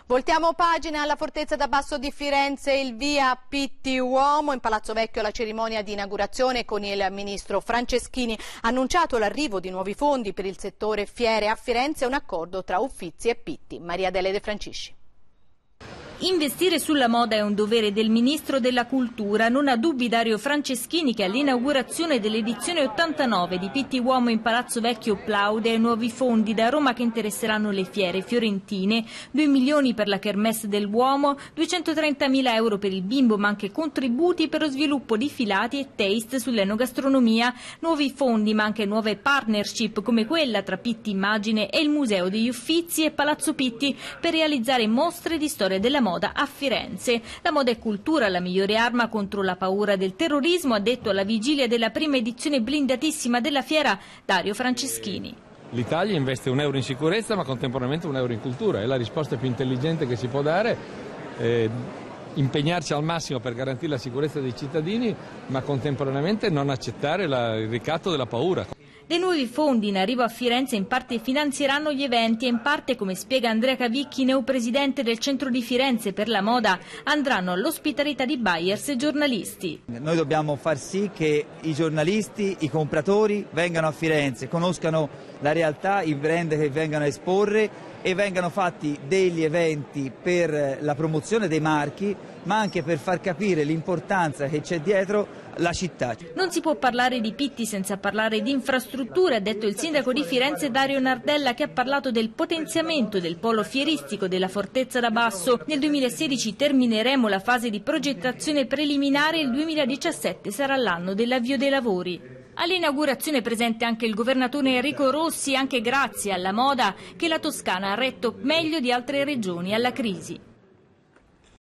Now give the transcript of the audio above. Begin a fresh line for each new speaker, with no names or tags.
Voltiamo pagina alla Fortezza da Basso di Firenze, il via Pitti Uomo. In Palazzo Vecchio la cerimonia di inaugurazione con il ministro Franceschini ha annunciato l'arrivo di nuovi fondi per il settore fiere a Firenze e un accordo tra Uffizi e Pitti. Maria Adele De Francisci.
Investire sulla moda è un dovere del Ministro della Cultura, non ha dubbi Dario Franceschini che all'inaugurazione dell'edizione 89 di Pitti Uomo in Palazzo Vecchio plaude ai nuovi fondi da Roma che interesseranno le fiere fiorentine, 2 milioni per la Kermesse dell'Uomo, 230.000 euro per il bimbo ma anche contributi per lo sviluppo di filati e taste sull'enogastronomia, nuovi fondi ma anche nuove partnership come quella tra Pitti Immagine e il Museo degli Uffizi e Palazzo Pitti per realizzare mostre di storia della moda a Firenze. La moda è cultura, la migliore arma contro la paura del terrorismo, ha detto alla vigilia della prima edizione blindatissima della fiera Dario Franceschini.
L'Italia investe €1 in sicurezza ma contemporaneamente €1 in cultura, è la risposta più intelligente che si può dare. Impegnarci al massimo per garantire la sicurezza dei cittadini ma contemporaneamente non accettare il ricatto della paura.
Dei nuovi fondi in arrivo a Firenze in parte finanzieranno gli eventi e in parte, come spiega Andrea Cavicchi, neopresidente del Centro di Firenze per la moda, andranno all'ospitalità di buyers e giornalisti.
Noi dobbiamo far sì che i giornalisti, i compratori vengano a Firenze, conoscano la realtà, i brand che vengono a esporre e vengano fatti degli eventi per la promozione dei marchi, ma anche per far capire l'importanza che c'è dietro la città.
Non si può parlare di Pitti senza parlare di infrastrutture, ha detto il sindaco di Firenze Dario Nardella, che ha parlato del potenziamento del polo fieristico della Fortezza da Basso. Nel 2016 termineremo la fase di progettazione preliminare e il 2017 sarà l'anno dell'avvio dei lavori. All'inaugurazione presente anche il governatore Enrico Rossi, anche grazie alla moda che la Toscana ha retto meglio di altre regioni alla crisi.